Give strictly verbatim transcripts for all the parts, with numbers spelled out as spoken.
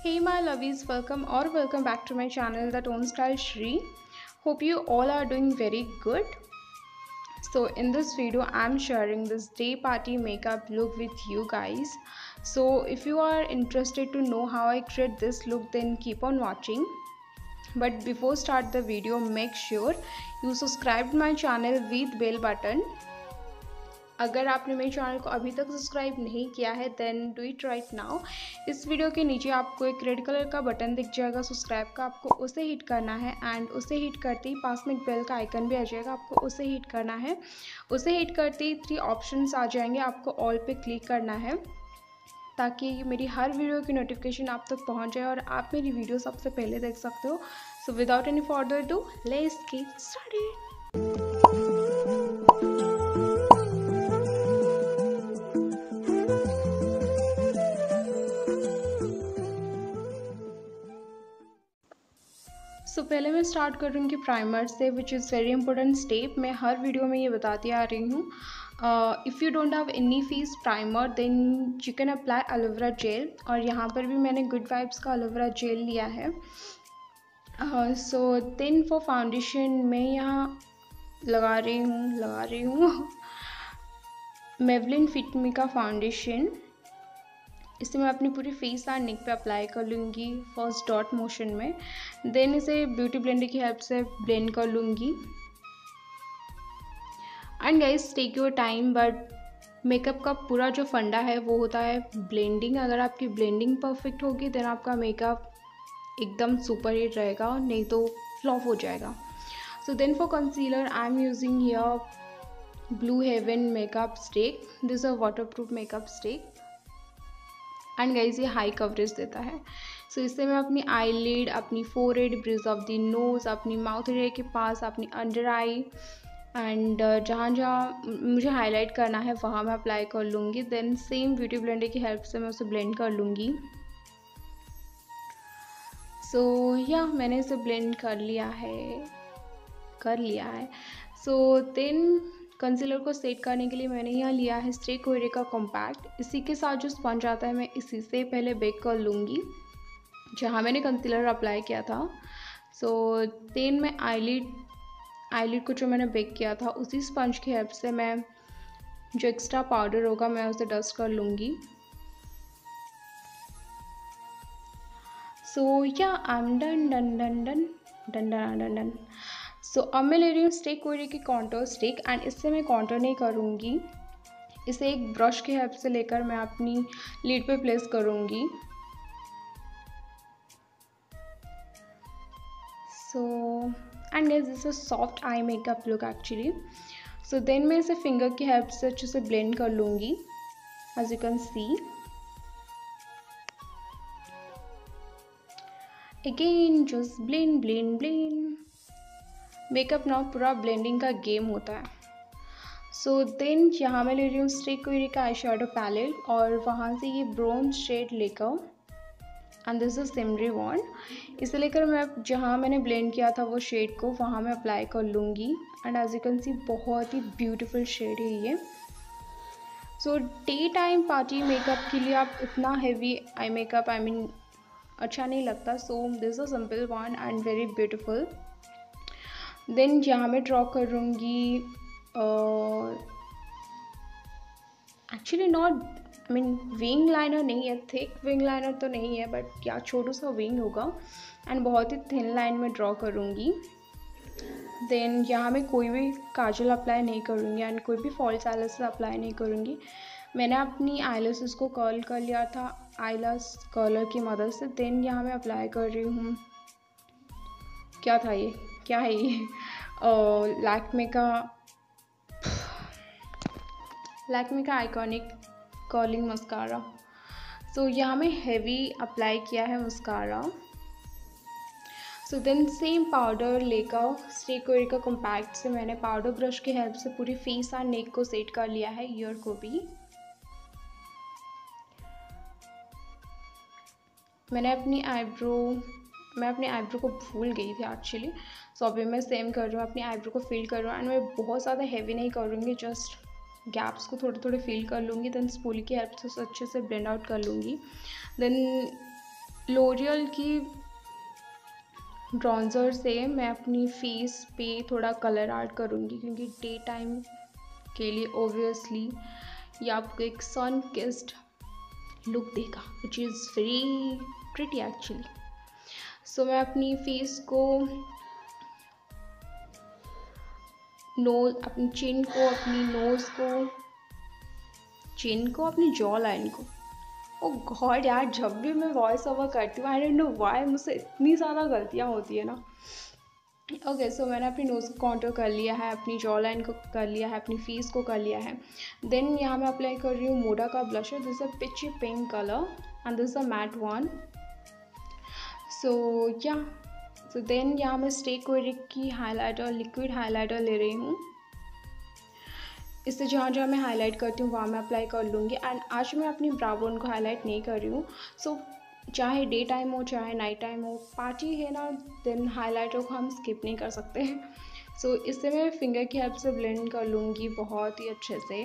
Hey my lovies, welcome or welcome back to my channel, that OwnStyle Shree. Hope you all are doing very good. So in this video I'm sharing this day party makeup look with you guys. So if you are interested to know how I create this look, then keep on watching. But before start the video, make sure you subscribe my channel with bell button. अगर आपने मेरे channel को अभी तक subscribe नहीं किया है then do it right now. इस वीडियो के नीचे आपको एक रेड कलर का बटन दिख जाएगा सब्सक्राइब का, आपको उसे हिट करना है एंड उसे हिट करते ही पास में एक बेल का आइकन भी आ जाएगा, आपको उसे हिट करना है। उसे हिट करते ही थ्री ऑप्शंस आ जाएंगे, आपको ऑल पे क्लिक करना है ताकि मेरी हर वीडियो की नोटिफिकेशन आप तक पहुँच जाए और आप मेरी वीडियो सबसे पहले देख सकते हो। So without any further do let's get started. So so, पहले मैं स्टार्ट कर रही हूँ कि प्राइमर से, which is very important step. मैं हर वीडियो में ये बताती आ रही हूँ। If you don't have any face primer then you can apply aloe vera gel, और यहाँ पर भी मैंने गुड वाइब्स का एलोवेरा जेल लिया है। सो देन फॉर फाउंडेशन मैं यहाँ लगा रही हूँ लगा रही हूँ मेवलिन फिट मी का फाउंडेशन। इसे मैं अपनी पूरी फेस एंड नेक पे अप्लाई कर लूँगी फर्स्ट डॉट मोशन में, देन इसे ब्यूटी ब्लेंडर की हेल्प से ब्लेंड कर लूँगी। And guys take your time, but makeup का पूरा जो फंडा है वो होता है ब्लेंडिंग। अगर आपकी ब्लेंडिंग परफेक्ट होगी देन आपका मेकअप एकदम सुपर हिट रहेगा, नहीं तो फ्लॉप हो जाएगा। So then for concealer I am using here blue heaven makeup stick. This a water proof makeup stick and guys ये हाई कवरेज देता है। सो so, इससे मैं अपनी आईलिड, अपनी forehead, bridge of the nose, अपनी माउथ एरिया के पास, अपनी अंडर आई एंड जहाँ जहाँ मुझे हाईलाइट करना है वहाँ मैं अप्लाई कर लूँगी। देन सेम ब्यूटी ब्लेंडर की हेल्प से मैं उसे ब्लेंड कर लूँगी। सो so, या yeah, मैंने इसे ब्लेंड कर लिया है कर लिया है सो so, देन कंसीलर को सेट करने के लिए मैंने यहाँ लिया है स्ट्रे कोयरे का कॉम्पैक्ट। इसी के साथ जो स्पंज आता है मैं इसी से पहले बेक कर लूँगी जहाँ मैंने कंसीलर अप्लाई किया था। सो so, देन मैं आईलिड आईलिड को जो मैंने बेक किया था उसी स्पंज की हेल्प से मैं जो एक्स्ट्रा पाउडर होगा मैं उसे डस्ट कर लूँगी। So yeah I am done done done done done done done done so so, अब मैं ले रही हूँ स्टिक कोयरे की कॉन्टोर स्टिक एंड इससे मैं कॉन्टोर नहीं करूँगी, इसे एक ब्रश की हेल्प से लेकर मैं अपनी लिड पे प्लेस करूँगी। So and guys this is soft eye makeup look actually. So then मैं इसे फिंगर की हेल्प से अच्छे से ब्लेंड कर लूँगी as you can see. Again just blend blend blend. Makeup ना पूरा ब्लेंडिंग का गेम होता है। सो so, देन यहाँ मैं ले रही हूँ स्टिक कोयरे का आई शेडो पैलेट और वहाँ से ये ब्राउन शेड लेकर and this is shimmery one, इसे लेकर मैं जहाँ मैंने ब्लेंड किया था वो शेड को वहाँ मैं अप्लाई कर लूँगी and as you can see बहुत ही ब्यूटीफुल शेड है ये। So day time party makeup के लिए आप इतना heavy eye makeup I mean अच्छा नहीं लगता। So this is simple one and very beautiful. Then यहाँ मैं ड्रॉ करूँगी actually not I mean wing liner नहीं है, थिक विंग लाइनर तो नहीं है बट क्या छोटू सा विंग होगा एंड बहुत ही थिन लाइन में ड्रॉ करूँगी। देन यहाँ मैं कोई भी काजल अप्लाई नहीं करूँगी एंड कोई भी फॉल्स आईलैशेस अप्लाई नहीं करूँगी। मैंने अपनी आईलैशेस को कर्ल कर लिया था आईलैश कर्लर की मदद से। देन यहाँ मैं अप्लाई कर रही हूँ, क्या था ये क्या है ये लैक्मे का लैक्मे का आइकॉनिक कर्लिंग मस्कारा। सो यहाँ मैं हेवी अप्लाई किया है mascara. So then same powder लेकर स्टिक कोयरे का कॉम्पैक्ट से मैंने पाउडर ब्रश की हेल्प से पूरी फेस एंड नेक को सेट कर लिया है, ईयर को भी। मैंने अपनी आईब्रो मैं अपनी आईब्रो को भूल गई थी एक्चुअली। सो अभी मैं सेम कर रही हूँ, अपनी आईब्रो को फिल कर रही हूँ एंड मैं बहुत ज़्यादा हैवी नहीं करूँगी, जस्ट गैप्स को थोड़े थोड़े फिल कर लूँगी। देन स्पूली की हेल्प से अच्छे से ब्लेंड आउट कर लूँगी। देन लोरियल की ब्रॉन्ज़र से मैं अपनी फेस पे थोड़ा कलर ऐड करूँगी, क्योंकि डे टाइम के लिए ओब्वियसली ये आपको एक सन किस्ड लुक देगा, which is very pretty actually. So मैं अपनी फेस को, नोज, अपनी चिन को, अपनी नोज़ को, चिन को, अपनी जॉ लाइन को, ओ गॉड यार, जब भी मैं वॉइस ओवर करती हूँ आई डोंट नो व्हाई मुझसे इतनी ज़्यादा गलतियाँ होती है ना। ओके, सो मैंने अपनी नोज़ को कॉन्टूर कर लिया है, अपनी जॉ लाइन को कर लिया है, अपनी फेस को कर लिया है। देन यहाँ मैं अप्लाई कर रही हूँ मोडा का blusher, this a peachy pink colour and this a matte one. So yeah so then यहाँ मैं स्टे क्वेरिक की हाइलाइटर, लिक्विड हाइलाइटर ले रही हूँ। इससे जहाँ जहाँ मैं हाईलाइट करती हूँ वहाँ मैं अप्लाई कर लूँगी। एंड आज मैं अपनी ब्राउ बोन को हाईलाइट नहीं कर रही हूँ। सो so, चाहे डे टाइम हो चाहे नाइट टाइम हो, पार्टी है ना, देन हाईलाइटर को हम स्किप नहीं कर सकते। सो so, इससे मैं फिंगर की हेल्प से ब्लेंड कर लूँगी बहुत ही अच्छे से।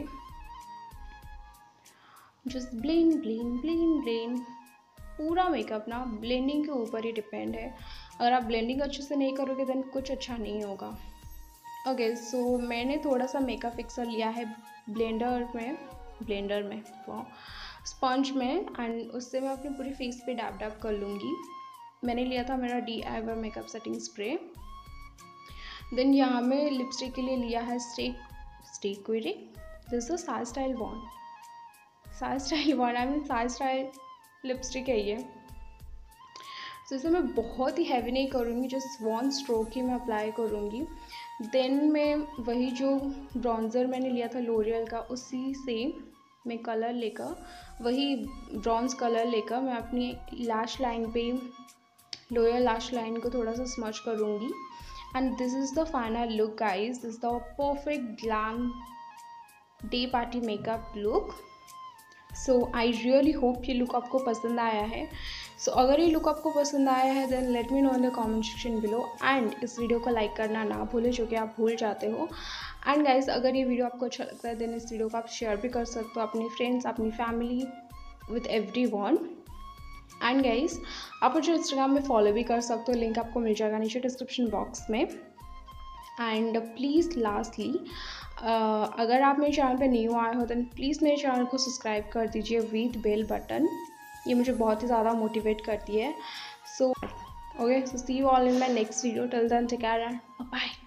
Just blend blend blend blend. पूरा मेकअप ना ब्लेंडिंग के ऊपर ही डिपेंड है। अगर आप ब्लेंडिंग अच्छे से नहीं करोगे देन कुछ अच्छा नहीं होगा। ओके okay, सो so, मैंने थोड़ा सा मेकअप फिक्सर लिया है ब्लेंडर में ब्लेंडर में वो स्पंज में, एंड उससे मैं अपनी पूरी फेस पे डैब डैब कर लूँगी। मैंने लिया था मेरा D I Y makeup setting spray. Then यहाँ में लिपस्टिक के लिए लिया है stay stay quirky, this is साई स्टाइल वन साई स्टाइल वन आई मीन साई स्टाइल लिपस्टिक है ये। तो इसे मैं बहुत ही हैवी नहीं करूँगी, जस्ट वन स्ट्रोक ही मैं अप्लाई करूँगी। देन मैं वही जो ब्रॉन्ज़र मैंने लिया था लोरियल का, उसी से मैं कलर लेकर, वही ब्रॉन्ज़ कलर लेकर मैं अपनी लैश लाइन पे, लोअर लैश लाइन को थोड़ा सा स्मच करूँगी। And this is the final look guys, this is the perfect glam day party makeup look. So I really hope ये लुक आपको पसंद आया है। सो so, अगर ये लुक आपको पसंद आया है then let me know in the comment section below. And इस वीडियो को लाइक करना ना भूलें, जो कि आप भूल जाते हो। एंड गाइज, अगर ये वीडियो आपको अच्छा लगता है देन इस वीडियो को आप शेयर भी कर सकते हो अपनी फ्रेंड्स, अपनी family, with every one. And guys, आप मुझे इंस्टाग्राम में फॉलो भी कर सकते हो, लिंक आपको मिल जाएगा नीचे डिस्क्रिप्शन बॉक्स में। एंड प्लीज़ लास्टली, Uh, अगर आप मेरे चैनल पे न्यू आए हो तो प्लीज़ मेरे चैनल को सब्सक्राइब कर दीजिए विद बेल बटन, ये मुझे बहुत ही ज़्यादा मोटिवेट करती है। So okay, so see you all in my next video, till then take care and bye.